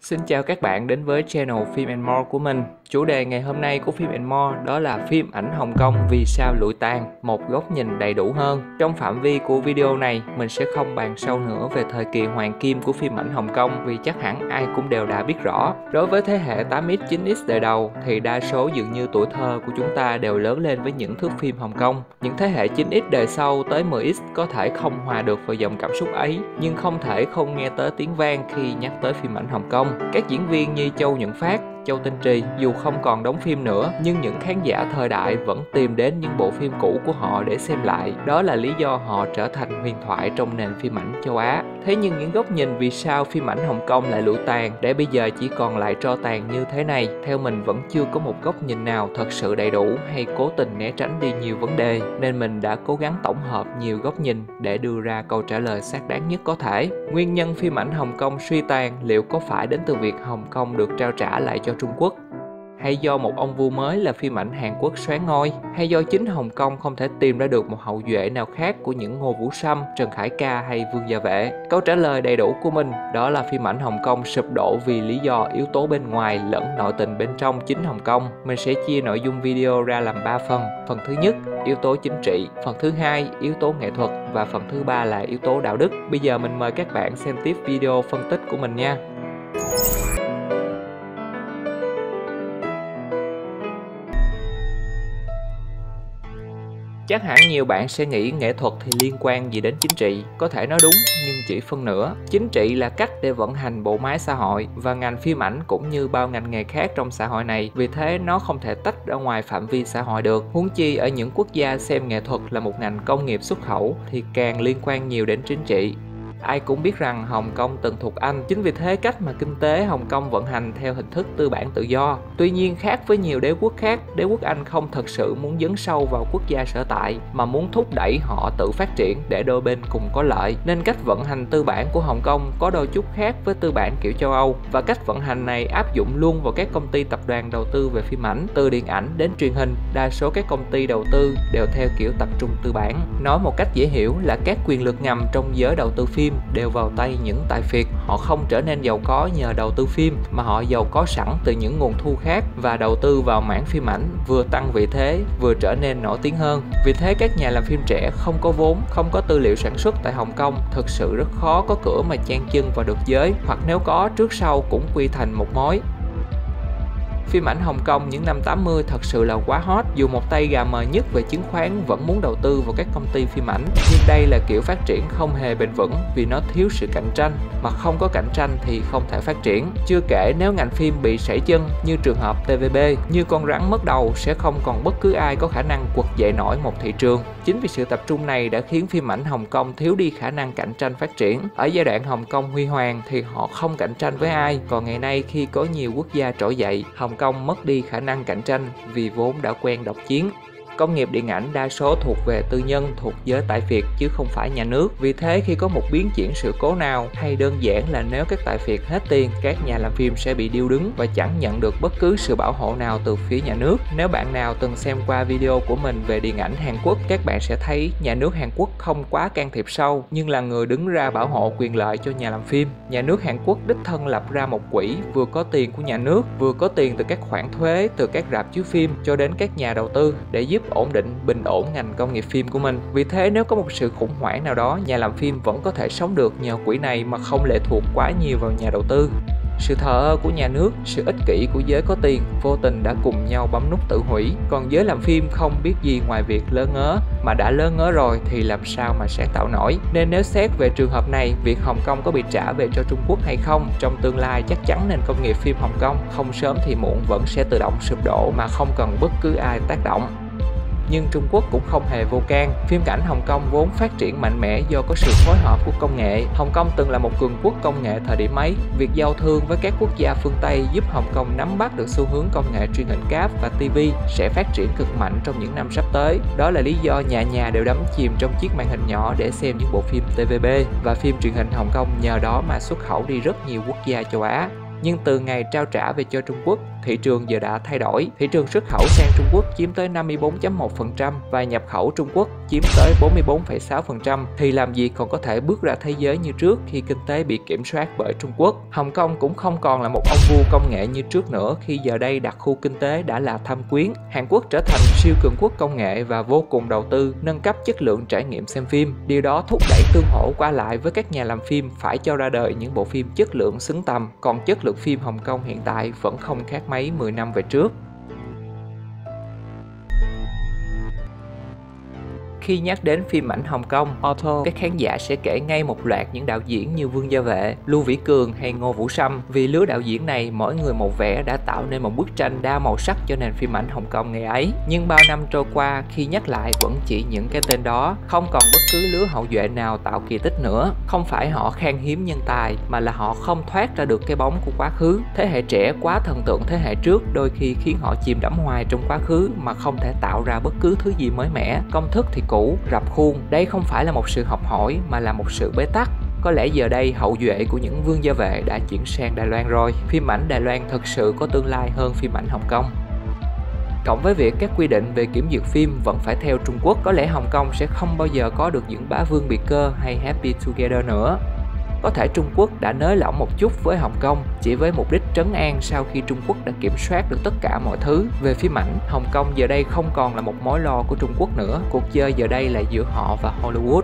Xin chào các bạn đến với channel Phim and More của mình. Chủ đề ngày hôm nay của Phim and More đó là phim ảnh Hồng Kông vì sao lụi tàn, một góc nhìn đầy đủ hơn. Trong phạm vi của video này, mình sẽ không bàn sâu nữa về thời kỳ hoàng kim của phim ảnh Hồng Kông vì chắc hẳn ai cũng đều đã biết rõ. Đối với thế hệ 8X, 9X đời đầu thì đa số dường như tuổi thơ của chúng ta đều lớn lên với những thước phim Hồng Kông. Những thế hệ 9X đời sau tới 10X có thể không hòa được vào dòng cảm xúc ấy, nhưng không thể không nghe tới tiếng vang khi nhắc tới phim ảnh Hồng Kông. Các diễn viên như Châu Nhuận Phát, Châu Tinh Trì dù không còn đóng phim nữa nhưng những khán giả thời đại vẫn tìm đến những bộ phim cũ của họ để xem lại. Đó là lý do họ trở thành huyền thoại trong nền phim ảnh châu Á. Thế nhưng những góc nhìn vì sao phim ảnh Hồng Kông lại lụi tàn để bây giờ chỉ còn lại tro tàn như thế này, theo mình vẫn chưa có một góc nhìn nào thật sự đầy đủ hay cố tình né tránh đi nhiều vấn đề, nên mình đã cố gắng tổng hợp nhiều góc nhìn để đưa ra câu trả lời xác đáng nhất có thể. Nguyên nhân phim ảnh Hồng Kông suy tàn liệu có phải đến từ việc Hồng Kông được trao trả lại cho Trung Quốc, hay do một ông vua mới là phim ảnh Hàn Quốc soán ngôi, hay do chính Hồng Kông không thể tìm ra được một hậu duệ nào khác của những Ngô Vũ Sâm, Trần Khải Ca hay Vương Gia Vệ? Câu trả lời đầy đủ của mình đó là phim ảnh Hồng Kông sụp đổ vì lý do yếu tố bên ngoài lẫn nội tình bên trong chính Hồng Kông. Mình sẽ chia nội dung video ra làm 3 phần. Phần thứ nhất, yếu tố chính trị, phần thứ hai, yếu tố nghệ thuật và phần thứ ba là yếu tố đạo đức. Bây giờ mình mời các bạn xem tiếp video phân tích của mình nha. Chắc hẳn nhiều bạn sẽ nghĩ nghệ thuật thì liên quan gì đến chính trị. Có thể nói đúng nhưng chỉ phân nửa. Chính trị là cách để vận hành bộ máy xã hội và ngành phim ảnh cũng như bao ngành nghề khác trong xã hội này. Vì thế nó không thể tách ra ngoài phạm vi xã hội được. Huống chi ở những quốc gia xem nghệ thuật là một ngành công nghiệp xuất khẩu thì càng liên quan nhiều đến chính trị. Ai cũng biết rằng Hồng Kông từng thuộc Anh, chính vì thế cách mà kinh tế Hồng Kông vận hành theo hình thức tư bản tự do. Tuy nhiên khác với nhiều đế quốc khác, đế quốc Anh không thực sự muốn dấn sâu vào quốc gia sở tại mà muốn thúc đẩy họ tự phát triển để đôi bên cùng có lợi. Nên cách vận hành tư bản của Hồng Kông có đôi chút khác với tư bản kiểu châu Âu, và cách vận hành này áp dụng luôn vào các công ty tập đoàn đầu tư về phim ảnh, từ điện ảnh đến truyền hình. Đa số các công ty đầu tư đều theo kiểu tập trung tư bản. Nói một cách dễ hiểu là các quyền lực ngầm trong giới đầu tư phim đều vào tay những tài phiệt. Họ không trở nên giàu có nhờ đầu tư phim mà họ giàu có sẵn từ những nguồn thu khác và đầu tư vào mảng phim ảnh, vừa tăng vị thế vừa trở nên nổi tiếng hơn. Vì thế các nhà làm phim trẻ không có vốn, không có tư liệu sản xuất tại Hồng Kông thực sự rất khó có cửa mà chen chân vào được giới, hoặc nếu có trước sau cũng quy thành một mối. Phim ảnh Hồng Kông những năm 80 thật sự là quá hot, dù một tay gà mờ nhất về chứng khoán vẫn muốn đầu tư vào các công ty phim ảnh. Nhưng đây là kiểu phát triển không hề bền vững vì nó thiếu sự cạnh tranh, mà không có cạnh tranh thì không thể phát triển. Chưa kể nếu ngành phim bị sẩy chân như trường hợp TVB, như con rắn mất đầu sẽ không còn bất cứ ai có khả năng quật dậy nổi một thị trường. Chính vì sự tập trung này đã khiến phim ảnh Hồng Kông thiếu đi khả năng cạnh tranh phát triển. Ở giai đoạn Hồng Kông huy hoàng thì họ không cạnh tranh với ai, còn ngày nay khi có nhiều quốc gia trỗi dậy, Hồng Kông mất đi khả năng cạnh tranh vì vốn đã quen độc chiến. Công nghiệp điện ảnh đa số thuộc về tư nhân, thuộc giới tài phiệt chứ không phải nhà nước. Vì thế khi có một biến chuyển sự cố nào, hay đơn giản là nếu các tài phiệt hết tiền, các nhà làm phim sẽ bị điêu đứng và chẳng nhận được bất cứ sự bảo hộ nào từ phía nhà nước. Nếu bạn nào từng xem qua video của mình về điện ảnh Hàn Quốc, các bạn sẽ thấy nhà nước Hàn Quốc không quá can thiệp sâu, nhưng là người đứng ra bảo hộ quyền lợi cho nhà làm phim. Nhà nước Hàn Quốc đích thân lập ra một quỹ, vừa có tiền của nhà nước, vừa có tiền từ các khoản thuế, từ các rạp chiếu phim cho đến các nhà đầu tư để giúp ổn định, bình ổn ngành công nghiệp phim của mình. Vì thế nếu có một sự khủng hoảng nào đó, nhà làm phim vẫn có thể sống được nhờ quỹ này mà không lệ thuộc quá nhiều vào nhà đầu tư. Sự thờ ơ của nhà nước, sự ích kỷ của giới có tiền vô tình đã cùng nhau bấm nút tự hủy. Còn giới làm phim không biết gì ngoài việc lơ ngớ, mà đã lơ ngớ rồi thì làm sao mà sáng tạo nổi. Nên nếu xét về trường hợp này, việc Hồng Kông có bị trả về cho Trung Quốc hay không, trong tương lai chắc chắn nền công nghiệp phim Hồng Kông không sớm thì muộn vẫn sẽ tự động sụp đổ mà không cần bất cứ ai tác động. Nhưng Trung Quốc cũng không hề vô can. Phim ảnh Hồng Kông vốn phát triển mạnh mẽ do có sự phối hợp của công nghệ. Hồng Kông từng là một cường quốc công nghệ thời điểm ấy. Việc giao thương với các quốc gia phương Tây giúp Hồng Kông nắm bắt được xu hướng công nghệ truyền hình cáp và TV sẽ phát triển cực mạnh trong những năm sắp tới. Đó là lý do nhà nhà đều đắm chìm trong chiếc màn hình nhỏ để xem những bộ phim TVB, và phim truyền hình Hồng Kông nhờ đó mà xuất khẩu đi rất nhiều quốc gia châu Á. Nhưng từ ngày trao trả về cho Trung Quốc, thị trường giờ đã thay đổi. Thị trường xuất khẩu sang Trung Quốc chiếm tới 54.1% và nhập khẩu Trung Quốc chiếm tới 44,6%, thì làm gì còn có thể bước ra thế giới như trước khi kinh tế bị kiểm soát bởi Trung Quốc. Hồng Kông cũng không còn là một ông vua công nghệ như trước nữa, khi giờ đây đặc khu kinh tế đã là thâm quyến. Hàn Quốc trở thành siêu cường quốc công nghệ và vô cùng đầu tư, nâng cấp chất lượng trải nghiệm xem phim. Điều đó thúc đẩy tương hỗ qua lại với các nhà làm phim phải cho ra đời những bộ phim chất lượng xứng tầm, còn chất lượng phim Hồng Kông hiện tại vẫn không khác mấy 10 năm về trước. Khi nhắc đến phim ảnh Hồng Kông, các khán giả sẽ kể ngay một loạt những đạo diễn như Vương Gia Vệ, Lưu Vĩ Cường hay Ngô Vũ Sâm. Vì lứa đạo diễn này mỗi người một vẻ đã tạo nên một bức tranh đa màu sắc cho nền phim ảnh Hồng Kông ngày ấy. Nhưng bao năm trôi qua, khi nhắc lại vẫn chỉ những cái tên đó, không còn bất cứ lứa hậu duệ nào tạo kỳ tích nữa. Không phải họ khan hiếm nhân tài, mà là họ không thoát ra được cái bóng của quá khứ. Thế hệ trẻ quá thần tượng thế hệ trước đôi khi khiến họ chìm đắm hoài trong quá khứ mà không thể tạo ra bất cứ thứ gì mới mẻ. Công thức thì cũ, rập khuôn. Đây không phải là một sự học hỏi mà là một sự bế tắc. Có lẽ giờ đây hậu duệ của những Vương Gia Vệ đã chuyển sang Đài Loan rồi. Phim ảnh Đài Loan thực sự có tương lai hơn phim ảnh Hồng Kông. Cộng với việc các quy định về kiểm duyệt phim vẫn phải theo Trung Quốc, có lẽ Hồng Kông sẽ không bao giờ có được những bá vương biệt cơ hay Happy Together nữa. Có thể Trung Quốc đã nới lỏng một chút với Hồng Kông chỉ với mục đích trấn an sau khi Trung Quốc đã kiểm soát được tất cả mọi thứ. Về phim ảnh, Hồng Kông giờ đây không còn là một mối lo của Trung Quốc nữa. Cuộc chơi giờ đây là giữa họ và Hollywood.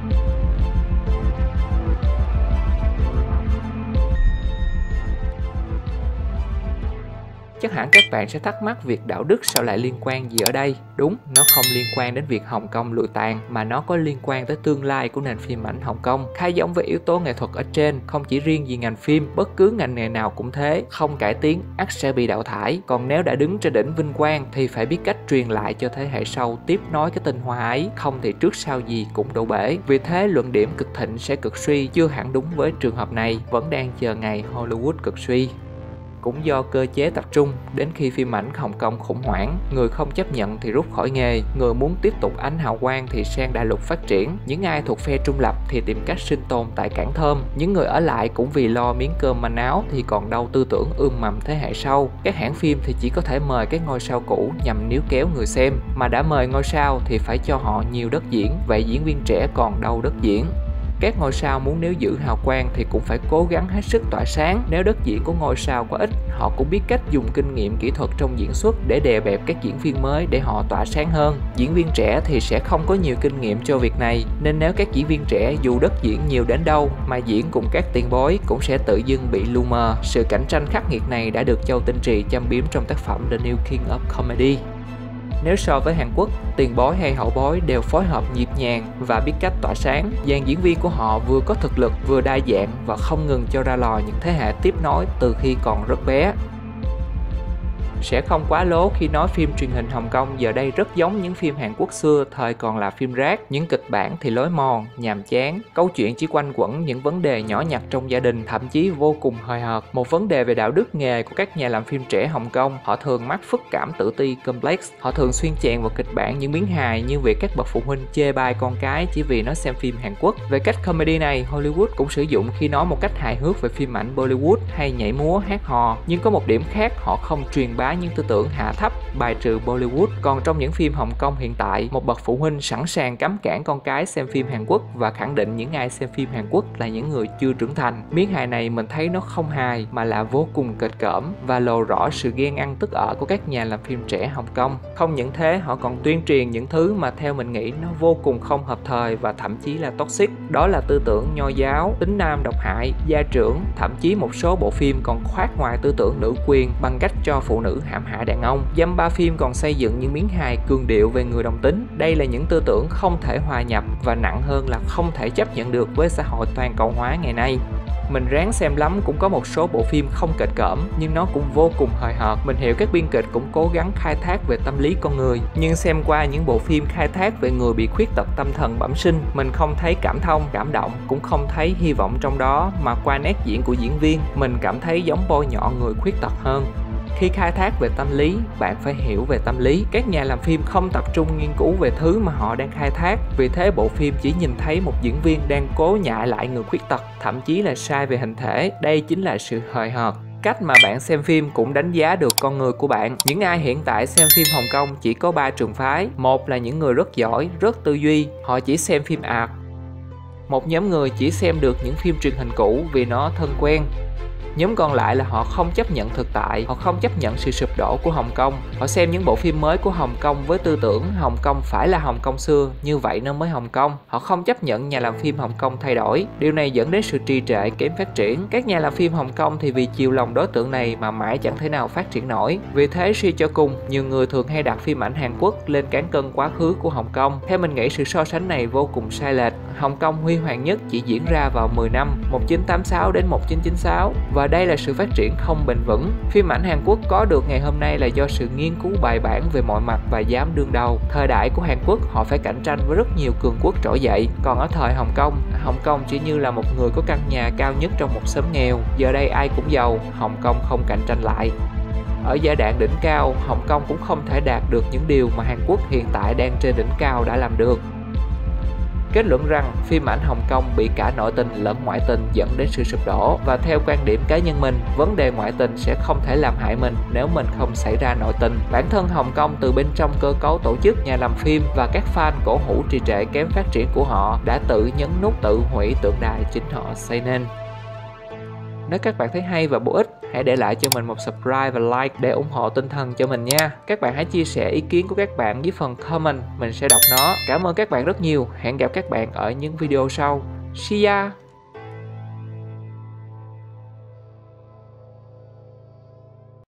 Chắc hẳn các bạn sẽ thắc mắc việc đạo đức sao lại liên quan gì ở đây. Đúng, nó không liên quan đến việc Hồng Kông lụi tàn, mà nó có liên quan tới tương lai của nền phim ảnh Hồng Kông. Khá giống với yếu tố nghệ thuật ở trên, không chỉ riêng gì ngành phim, bất cứ ngành nghề nào cũng thế. Không cải tiến, ắt sẽ bị đào thải. Còn nếu đã đứng trên đỉnh vinh quang thì phải biết cách truyền lại cho thế hệ sau tiếp nối cái tinh hoa ấy, không thì trước sau gì cũng đổ bể. Vì thế luận điểm cực thịnh sẽ cực suy chưa hẳn đúng với trường hợp này, vẫn đang chờ ngày Hollywood cực suy. Cũng do cơ chế tập trung, đến khi phim ảnh Hồng Kông khủng hoảng, người không chấp nhận thì rút khỏi nghề, người muốn tiếp tục ánh hào quang thì sang đại lục phát triển, những ai thuộc phe trung lập thì tìm cách sinh tồn tại Cảng Thơm, những người ở lại cũng vì lo miếng cơm manh áo thì còn đâu tư tưởng mầm thế hệ sau. Các hãng phim thì chỉ có thể mời các ngôi sao cũ nhằm níu kéo người xem, mà đã mời ngôi sao thì phải cho họ nhiều đất diễn, vậy diễn viên trẻ còn đâu đất diễn. Các ngôi sao muốn nếu giữ hào quang thì cũng phải cố gắng hết sức tỏa sáng. Nếu đất diễn của ngôi sao có ít, họ cũng biết cách dùng kinh nghiệm kỹ thuật trong diễn xuất để đè bẹp các diễn viên mới để họ tỏa sáng hơn. Diễn viên trẻ thì sẽ không có nhiều kinh nghiệm cho việc này, nên nếu các diễn viên trẻ dù đất diễn nhiều đến đâu mà diễn cùng các tiền bối cũng sẽ tự dưng bị lu mờ. Sự cạnh tranh khắc nghiệt này đã được Châu Tinh Trì châm biếm trong tác phẩm The New King of Comedy. Nếu so với Hàn Quốc, tiền bối hay hậu bối đều phối hợp nhịp nhàng và biết cách tỏa sáng. Dàn diễn viên của họ vừa có thực lực, vừa đa dạng và không ngừng cho ra lò những thế hệ tiếp nối từ khi còn rất bé. Sẽ không quá lố khi nói phim truyền hình Hồng Kông giờ đây rất giống những phim Hàn Quốc xưa thời còn là phim rác. Những kịch bản thì lối mòn, nhàm chán, câu chuyện chỉ quanh quẩn những vấn đề nhỏ nhặt trong gia đình, thậm chí vô cùng hời hợt. Một vấn đề về đạo đức nghề của các nhà làm phim trẻ Hồng Kông, họ thường mắc phức cảm tự ti complex. Họ thường xuyên chèn vào kịch bản những miếng hài như việc các bậc phụ huynh chê bai con cái chỉ vì nó xem phim Hàn Quốc. Về cách comedy này, Hollywood cũng sử dụng khi nói một cách hài hước về phim ảnh Bollywood hay nhảy múa, hát hò. Nhưng có một điểm khác, họ không truyền bá những tư tưởng hạ thấp, bài trừ Bollywood. Còn trong những phim Hồng Kông hiện tại, một bậc phụ huynh sẵn sàng cấm cản con cái xem phim Hàn Quốc và khẳng định những ai xem phim Hàn Quốc là những người chưa trưởng thành. Miếng hài này mình thấy nó không hài mà là vô cùng kịch cỡm và lộ rõ sự ghen ăn tức ở của các nhà làm phim trẻ Hồng Kông. Không những thế, họ còn tuyên truyền những thứ mà theo mình nghĩ nó vô cùng không hợp thời và thậm chí là toxic. Đó là tư tưởng nho giáo, tính nam độc hại, gia trưởng, thậm chí một số bộ phim còn khoác ngoài tư tưởng nữ quyền bằng cách cho phụ nữ hãm hại đàn ông. Dăm ba phim còn xây dựng những miếng hài cường điệu về người đồng tính. Đây là những tư tưởng không thể hòa nhập và nặng hơn là không thể chấp nhận được với xã hội toàn cầu hóa ngày nay. Mình ráng xem lắm cũng có một số bộ phim không kịch cỡm nhưng nó cũng vô cùng hời hợt. Mình hiểu các biên kịch cũng cố gắng khai thác về tâm lý con người, nhưng xem qua những bộ phim khai thác về người bị khuyết tật tâm thần bẩm sinh, mình không thấy cảm thông, cảm động, cũng không thấy hy vọng trong đó, mà qua nét diễn của diễn viên, mình cảm thấy giống bôi nhọ người khuyết tật hơn. Khi khai thác về tâm lý, bạn phải hiểu về tâm lý. Các nhà làm phim không tập trung nghiên cứu về thứ mà họ đang khai thác. Vì thế bộ phim chỉ nhìn thấy một diễn viên đang cố nhại lại người khuyết tật, thậm chí là sai về hình thể. Đây chính là sự hời hợt. Cách mà bạn xem phim cũng đánh giá được con người của bạn. Những ai hiện tại xem phim Hồng Kông chỉ có 3 trường phái. Một là những người rất giỏi, rất tư duy, họ chỉ xem phim art. Một nhóm người chỉ xem được những phim truyền hình cũ vì nó thân quen. Nhóm còn lại là họ không chấp nhận thực tại, họ không chấp nhận sự sụp đổ của Hồng Kông. Họ xem những bộ phim mới của Hồng Kông với tư tưởng Hồng Kông phải là Hồng Kông xưa, như vậy nó mới Hồng Kông. Họ không chấp nhận nhà làm phim Hồng Kông thay đổi. Điều này dẫn đến sự trì trệ, kém phát triển. Các nhà làm phim Hồng Kông thì vì chiều lòng đối tượng này mà mãi chẳng thể nào phát triển nổi. Vì thế suy cho cùng, nhiều người thường hay đặt phim ảnh Hàn Quốc lên cán cân quá khứ của Hồng Kông. Theo mình nghĩ sự so sánh này vô cùng sai lệch. Hồng Kông huy hoàng nhất chỉ diễn ra vào 10 năm 1986 đến 1996 và đây là sự phát triển không bền vững. Phim ảnh Hàn Quốc có được ngày hôm nay là do sự nghiên cứu bài bản về mọi mặt và dám đương đầu. Thời đại của Hàn Quốc họ phải cạnh tranh với rất nhiều cường quốc trỗi dậy. Còn ở thời Hồng Kông chỉ như là một người có căn nhà cao nhất trong một xóm nghèo. Giờ đây ai cũng giàu, Hồng Kông không cạnh tranh lại. Ở giai đoạn đỉnh cao, Hồng Kông cũng không thể đạt được những điều mà Hàn Quốc hiện tại đang trên đỉnh cao đã làm được. Kết luận rằng phim ảnh Hồng Kông bị cả nội tình lẫn ngoại tình dẫn đến sự sụp đổ, và theo quan điểm cá nhân mình, vấn đề ngoại tình sẽ không thể làm hại mình nếu mình không xảy ra nội tình. Bản thân Hồng Kông từ bên trong cơ cấu tổ chức, nhà làm phim và các fan cổ hủ trì trệ kém phát triển của họ đã tự nhấn nút tự hủy tượng đài chính họ xây nên. Nếu các bạn thấy hay và bổ ích, hãy để lại cho mình một subscribe và like để ủng hộ tinh thần cho mình nha. Các bạn hãy chia sẻ ý kiến của các bạn dưới phần comment, mình sẽ đọc nó. Cảm ơn các bạn rất nhiều. Hẹn gặp các bạn ở những video sau. See ya!